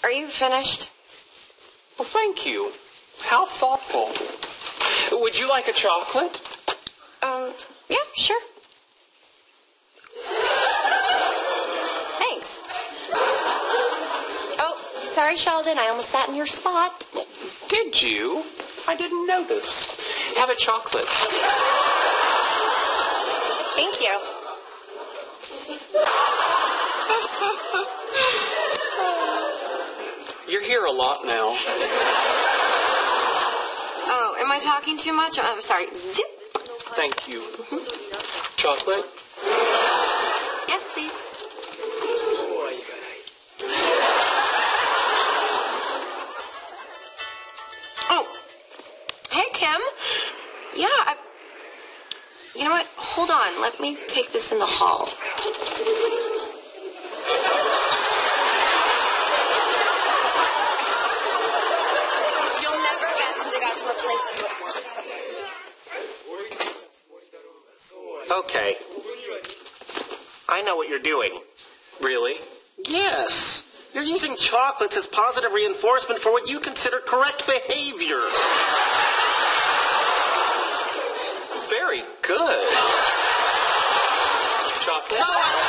Are you finished? Well, thank you. How thoughtful. Would you like a chocolate? Yeah, sure. Thanks. Oh, sorry, Sheldon. I almost sat in your spot. Did you? I didn't notice. Have a chocolate. Thank you. You're here a lot now. Oh, am I talking too much? I'm sorry. Zip. Thank you. Chocolate? Yes, please. Oh, hey, Kim. Yeah, you know what? Hold on. Let me take this in the hall. You'll never guess who they got to replace you at work. Okay. I know what you're doing. Really? Yes. You're using chocolates as positive reinforcement for what you consider correct behavior. Very good. Chocolate? No,